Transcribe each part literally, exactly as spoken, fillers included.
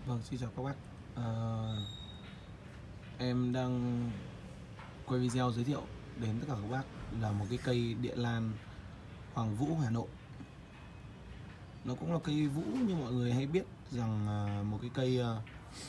Vâng, xin chào các bác. Ờ, em đang quay video giới thiệu đến tất cả các bác là một cái cây địa lan Hoàng Vũ Hà Nội. Nó cũng là cây vũ như mọi người hay biết rằng uh, một cái cây uh,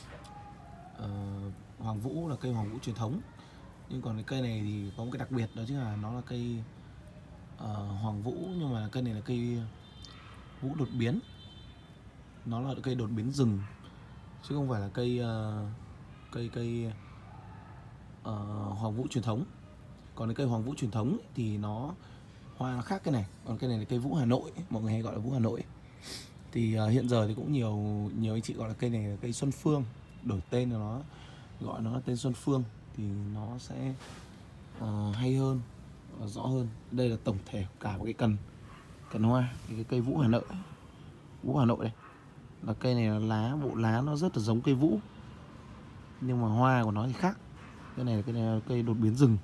uh, Hoàng Vũ là cây Hoàng Vũ truyền thống. Nhưng còn cái cây này thì có một cái đặc biệt, đó chính là nó là cây uh, Hoàng Vũ, nhưng mà cây này là cây vũ đột biến. Nó là cây đột biến rừng chứ không phải là cây uh, cây cây uh, Hoàng Vũ truyền thống. Còn cái cây Hoàng Vũ truyền thống ấy, thì nó hoa nó khác cái này. Còn cây này là cây Vũ Hà Nội, mọi người hay gọi là Vũ Hà Nội. Thì uh, hiện giờ thì cũng nhiều nhiều anh chị gọi là cây này là cây Xuân Phương, đổi tên là nó gọi nó là tên Xuân Phương thì nó sẽ uh, hay hơn, uh, rõ hơn. Đây là tổng thể cả một cái cần cần hoa, cái cây Vũ Hà Nội, Vũ Hà Nội đây. Là cây này là lá, bộ lá nó rất là giống cây vũ, nhưng mà hoa của nó thì khác. Cái này là cây, này là cây đột biến rừng.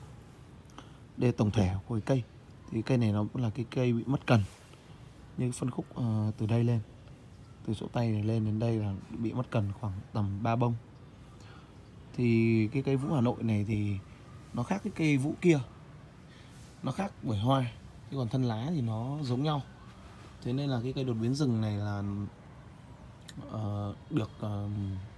Đây là tổng thể của cái cây. Thì cây này nó cũng là cái cây bị mất cần. Nhưng phân khúc uh, từ đây lên, từ chỗ tay này lên đến đây là bị mất cần khoảng tầm ba bông. Thì cái cây Vũ Hà Nội này thì nó khác cái cây vũ kia, nó khác bởi hoa, chứ còn thân lá thì nó giống nhau. Thế nên là cái cây đột biến rừng này là uh, được uh,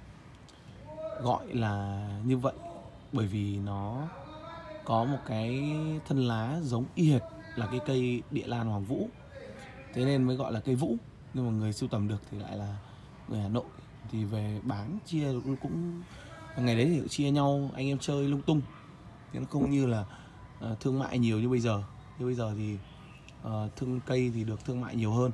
gọi là như vậy bởi vì nó có một cái thân lá giống y hệt là cái cây địa lan Hoàng Vũ, thế nên mới gọi là cây vũ. Nhưng mà người sưu tầm được thì lại là người Hà Nội, thì về bán chia cũng ngày đấy thì chia nhau anh em chơi lung tung, thì nó không như là uh, thương mại nhiều như bây giờ. Như bây giờ thì uh, thương cây thì được thương mại nhiều hơn.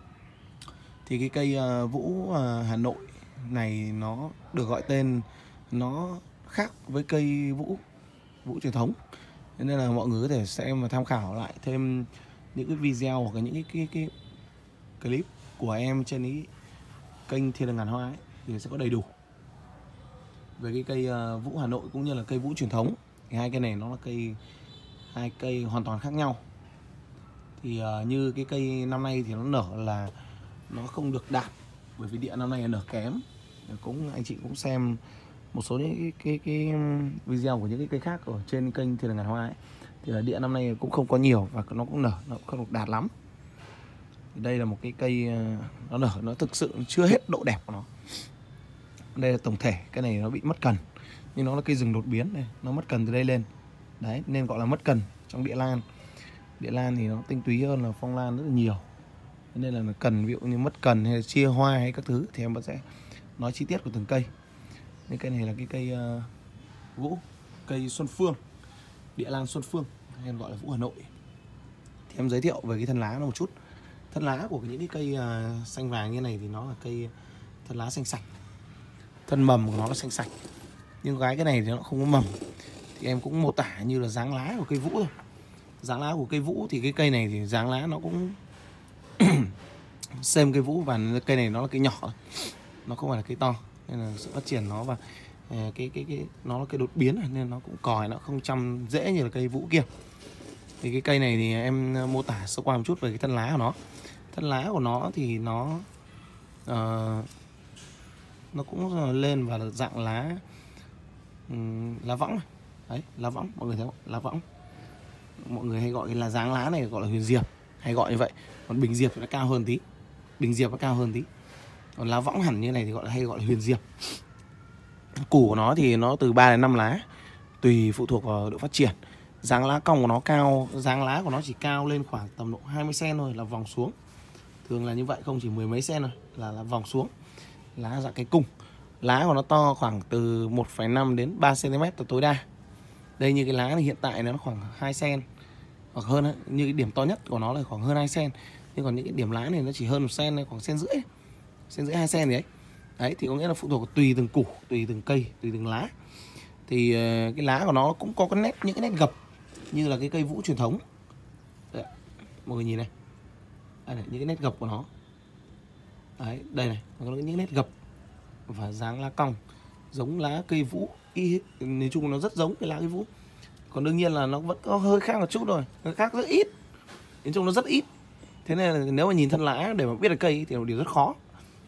Thì cái cây uh, Vũ uh, Hà Nội này nó được gọi tên nó khác với cây vũ vũ truyền thống, nên là mọi người có thể xem và tham khảo lại thêm những cái video hoặc là những cái, cái, cái clip của em trên ý kênh Thiên Đường Ngàn Hoa ấy, thì sẽ có đầy đủ về cái cây uh, Vũ Hà Nội cũng như là cây vũ truyền thống. Thì hai cây này nó là cây hai cây hoàn toàn khác nhau. Thì uh, như cái cây năm nay thì nó nở là nó không được đạt, bởi vì địa năm nay là nở kém. Cũng anh chị cũng xem một số những cái, cái, cái video của những cái cây khác ở trên kênh Thiên Đường Ngàn Hoa ấy, thì là địa năm nay cũng không có nhiều và nó cũng nở, nó cũng không được đạt lắm. Thì đây là một cái cây nó nở, nó thực sự chưa hết độ đẹp của nó. Đây là tổng thể, cái này nó bị mất cần, nhưng nó là cây rừng đột biến này, nó mất cần từ đây lên. Đấy, nên gọi là mất cần trong địa lan. Địa lan thì nó tinh túy hơn là phong lan rất là nhiều. Nên là cần, ví dụ như mất cần hay là chia hoa hay các thứ thì em vẫn sẽ nói chi tiết của từng cây. Nên cây này là cái cây uh, vũ, cây Xuân Phương, địa lan Xuân Phương, hay gọi là Vũ Hà Nội. Thì em giới thiệu về cái thân lá nó một chút. Thân lá của những cái cây uh, xanh vàng như này thì nó là cây thân lá xanh sạch, thân mầm của nó là xanh sạch. Nhưng cái cái này thì nó không có mầm. Thì em cũng mô tả như là dáng lá của cây vũ thôi. Dáng lá của cây vũ thì cái cây này thì dáng lá nó cũng xem cây vũ, và cây này nó là cây nhỏ, nó không phải là cây to, nên là sự phát triển nó và cái cái cái nó là cây đột biến nên nó cũng còi, nó không chăm dễ như là cây vũ kia. Thì cái cây này thì em mô tả sơ qua một chút về cái thân lá của nó. Thân lá của nó thì nó uh, nó cũng lên và dạng lá um, lá võng. Đấy, lá võng, mọi người thấy không? Lá võng. Mọi người hay gọi cái là dáng lá này gọi là huyền diệp, hay gọi như vậy. Còn bình diệp thì nó cao hơn tí. Bình diệp nó cao hơn tí. Còn lá võng hẳn như này thì gọi là hay gọi là huyền diệp. Củ của nó thì nó từ ba đến năm lá, tùy phụ thuộc vào độ phát triển. Dáng lá cong của nó cao, dáng lá của nó chỉ cao lên khoảng tầm độ hai mươi xăng-ti-mét thôi là vòng xuống. Thường là như vậy, không chỉ mười mấy xăng thôi là, là vòng xuống. Lá dạng cây cung. Lá của nó to khoảng từ một phẩy năm đến ba xăng-ti-mét là tối đa. Đây như cái lá này hiện tại nó khoảng hai xăng-ti-mét hoặc hơn ấy. Như cái điểm to nhất của nó là khoảng hơn hai xăng-ti-mét. Nhưng còn những cái điểm lá này nó chỉ hơn một xăng-ti-mét, khoảng xăng rưỡi, xăng rưỡi hai xăng-ti-mét gì đấy. Đấy thì có nghĩa là phụ thuộc tùy từng củ, tùy từng cây, tùy từng lá. Thì cái lá của nó cũng có cái nét, những cái nét gập như là cái cây vũ truyền thống. Đấy, mọi người nhìn này. Đây này, những cái nét gập của nó. Đấy, đây này, nó có những nét gập và dáng lá cong giống lá cây vũ y, nói chung nó rất giống cái lá cây vũ. Còn đương nhiên là nó vẫn có hơi khác một chút thôi, nó khác rất ít. Nói chung nó rất ít. Thế nên là nếu mà nhìn thân lá để mà biết được cây thì là một điều rất khó.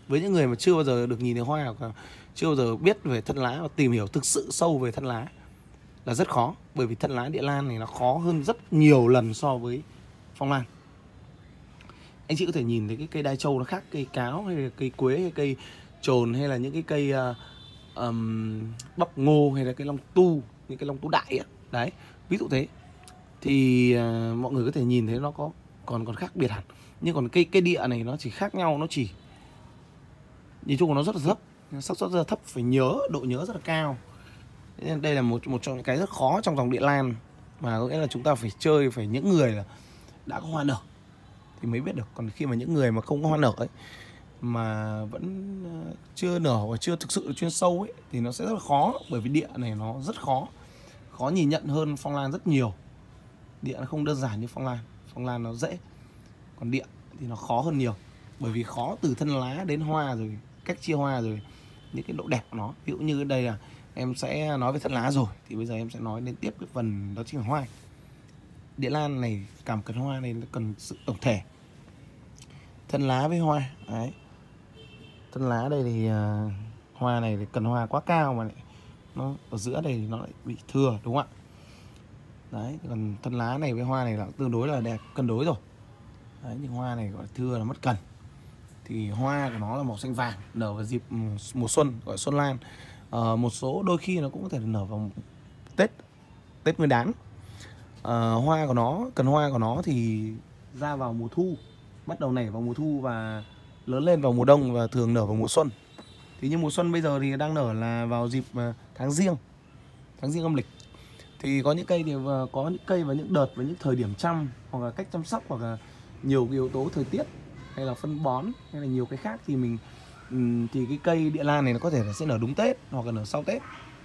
Với những người mà chưa bao giờ được nhìn thấy hoa, hoặc là chưa bao giờ biết về thân lá và tìm hiểu thực sự sâu về thân lá là rất khó. Bởi vì thân lá địa lan này nó khó hơn rất nhiều lần so với phong lan. Anh chị có thể nhìn thấy cái cây đai trâu nó khác cây cáo hay là cây quế hay cây trồn hay là những cái cây uh, um, bắp ngô hay là cây long tu, những cây long tu đại ấy. Đấy, ví dụ thế. Thì uh, mọi người có thể nhìn thấy nó có còn còn khác biệt hẳn. Nhưng còn cây cây địa này nó chỉ khác nhau, nó chỉ nhìn chung của nó rất là thấp, xác suất rất là thấp, phải nhớ, độ nhớ rất là cao. Nên đây là một một trong những cái rất khó trong dòng địa lan, mà có nghĩa là chúng ta phải chơi, phải những người là đã có hoa nở thì mới biết được. Còn khi mà những người mà không có hoa nở ấy, mà vẫn chưa nở và chưa thực sự chuyên sâu ấy, thì nó sẽ rất là khó. Bởi vì địa này nó rất khó, khó nhìn nhận hơn phong lan rất nhiều. Địa nó không đơn giản như phong lan, phong lan nó dễ, còn địa thì nó khó hơn nhiều. Bởi vì khó từ thân lá đến hoa, rồi cách chia hoa, rồi những cái độ đẹp của nó. Ví dụ như đây là em sẽ nói về thân lá rồi, thì bây giờ em sẽ nói đến tiếp cái phần đó chính là hoa. Địa lan này, cảm cần hoa này nó cần sự tổng thể, thân lá với hoa. Đấy, thân lá đây thì uh, hoa này thì cần hoa quá cao mà lại nó ở giữa đây thì nó lại bị thừa, đúng không ạ? Đấy, còn thân lá này với hoa này là tương đối là đẹp, cân đối rồi. Đấy, nhưng hoa này gọi là thưa là mất cần. Thì hoa của nó là màu xanh vàng, nở vào dịp mùa xuân, gọi là xuân lan. À, một số đôi khi nó cũng có thể nở vào Tết, Tết Nguyên đán. À, hoa của nó, cần hoa của nó thì ra vào mùa thu, bắt đầu nảy vào mùa thu và lớn lên vào mùa đông, và thường nở vào mùa xuân. Thì như mùa xuân bây giờ thì đang nở là vào dịp tháng Giêng, tháng Giêng âm lịch. Thì có những cây thì có những cây và những đợt và những thời điểm chăm, hoặc là cách chăm sóc, hoặc là nhiều cái yếu tố thời tiết, hay là phân bón, hay là nhiều cái khác, thì mình thì cái cây địa lan này nó có thể là sẽ nở đúng Tết hoặc là nở sau Tết.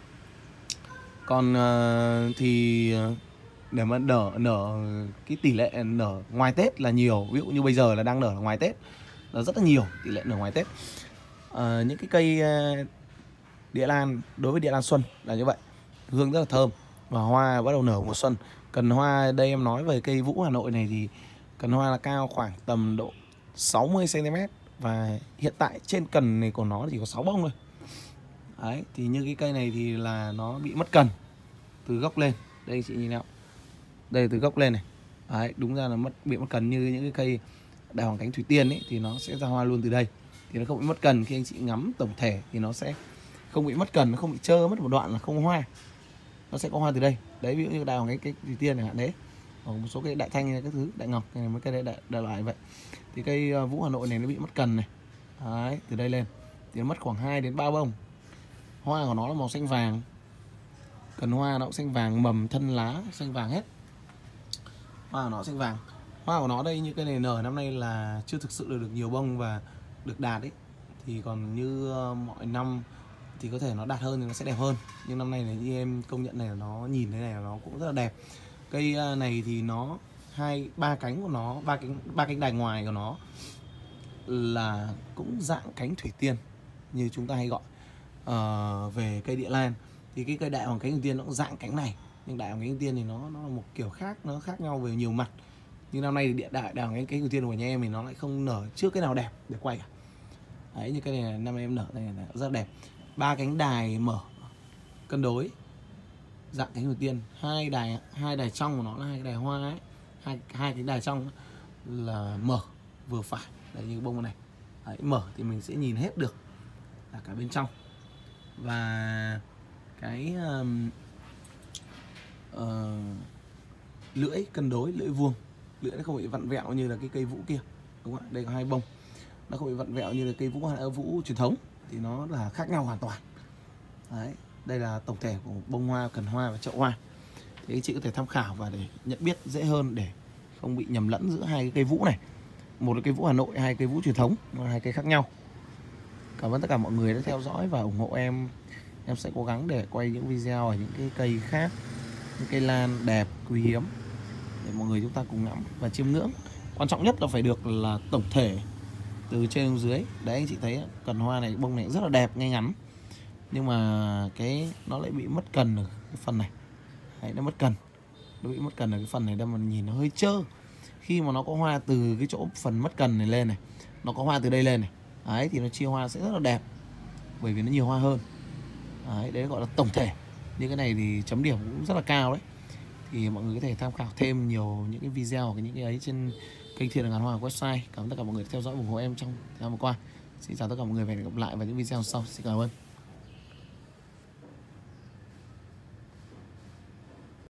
Còn uh, thì để mà nở nở cái tỷ lệ nở ngoài Tết là nhiều. Ví dụ như bây giờ là đang nở ngoài Tết là rất là nhiều, tỷ lệ nở ngoài Tết. uh, Những cái cây uh, địa lan, đối với địa lan xuân là như vậy, hương rất là thơm và hoa bắt đầu nở mùa xuân. Cần hoa, đây em nói về cây vũ Hà Nội này thì cần hoa là cao khoảng tầm độ sáu mươi xăng ti mét, và hiện tại trên cần này của nó chỉ có sáu bông thôi. Đấy, thì như cái cây này thì là nó bị mất cần từ gốc lên. Đây chị nhìn nào, đây từ gốc lên này. Đấy, đúng ra là mất bị mất cần. Như những cái cây đại hoàng cánh thủy tiên ấy thì nó sẽ ra hoa luôn từ đây, thì nó không bị mất cần. Khi anh chị ngắm tổng thể thì nó sẽ không bị mất cần, nó không bị trơ mất một đoạn là không hoa, nó sẽ có hoa từ đây. Đấy, ví dụ như đại hoàng cánh thủy tiên chẳng hạn đấy, hoặc một số cây đại thanh này, các thứ đại ngọc này, mấy cây đại, đại, đại loại vậy. Thì cây uh, vũ Hà Nội này nó bị mất cần này. Đấy, từ đây lên thì nó mất khoảng hai đến ba bông. Hoa của nó là màu xanh vàng, cần hoa nó cũng xanh vàng, mầm thân lá xanh vàng hết. Hoa của nó xanh vàng. Hoa của nó đây, như cây này nở năm nay là chưa thực sự được, được nhiều bông và được đạt ấy. Thì còn như uh, mọi năm thì có thể nó đạt hơn thì nó sẽ đẹp hơn. Nhưng năm nay này như em công nhận này là nó nhìn thế này là nó cũng rất là đẹp. Cây uh, này thì nó hai ba cánh của nó, ba cánh ba cánh đài ngoài của nó là cũng dạng cánh thủy tiên như chúng ta hay gọi. Uh, về cây địa lan thì cái cây đại hoàng cánh thủy tiên nó cũng dạng cánh này, nhưng đại hoàng cánh thủy tiên thì nó nó là một kiểu khác, nó khác nhau về nhiều mặt. Nhưng năm nay thì địa đại đại hoàng cánh thủy tiên của nhà em thì nó lại không nở trước cái nào đẹp để quay cả. Đấy, như cái này năm em nở này là rất đẹp, ba cánh đài mở cân đối, dạng cánh thủy tiên, hai đài hai đài trong của nó là hai cái đài hoa ấy, hai hai cái đài trong là mở vừa phải. Đấy, như bông này. Đấy, mở thì mình sẽ nhìn hết được là cả bên trong. Và cái um, uh, lưỡi cân đối, lưỡi vuông, lưỡi nó không bị vặn vẹo như là cái cây vũ kia, đúng không ạ? Đây có hai bông, nó không bị vặn vẹo như là cây vũ vũ truyền thống, thì nó là khác nhau hoàn toàn. Đấy, đây là tổng thể của bông hoa, cần hoa và chậu hoa. Thì anh chị có thể tham khảo và để nhận biết dễ hơn, để không bị nhầm lẫn giữa hai cái cây vũ này. Một là cây vũ Hà Nội, hai cây vũ truyền thống, nó là hai cây khác nhau. Cảm ơn tất cả mọi người đã theo dõi và ủng hộ em. Em sẽ cố gắng để quay những video ở những cái cây khác, những cây lan đẹp, quý hiếm, để mọi người chúng ta cùng ngắm và chiêm ngưỡng. Quan trọng nhất là phải được là tổng thể từ trên xuống dưới. Đấy, anh chị thấy cần hoa này, bông này rất là đẹp, ngay ngắn. Nhưng mà cái nó lại bị mất cần ở cái phần này. Đấy, nó mất cần. Nó bị mất cần ở cái phần này, đâu mà nhìn nó hơi trơ. Khi mà nó có hoa từ cái chỗ phần mất cần này lên này, nó có hoa từ đây lên này, Đấy thì nó chia hoa sẽ rất là đẹp, bởi vì nó nhiều hoa hơn. Đấy, đấy gọi là tổng thể. Những cái này thì chấm điểm cũng rất là cao đấy. Thì mọi người có thể tham khảo thêm nhiều những cái video hoặc những cái ấy trên kênh Thiên Đường Ngàn Hoa website. Cảm ơn tất cả mọi người đã theo dõi ủng hộ em trong thời gian vừa qua. Xin chào tất cả mọi người và hẹn gặp lại vào những video sau. Xin cảm ơn.